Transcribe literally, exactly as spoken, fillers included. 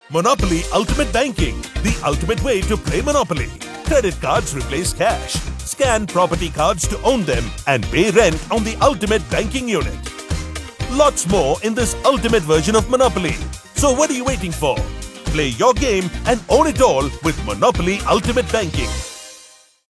Monopoly Ultimate Banking, the ultimate way to play Monopoly. Credit cards replace cash. Scan property cards to own them and pay rent on the ultimate banking unit. Lots more in this ultimate version of Monopoly. So what are you waiting for? Play your game and own it all with Monopoly Ultimate Banking.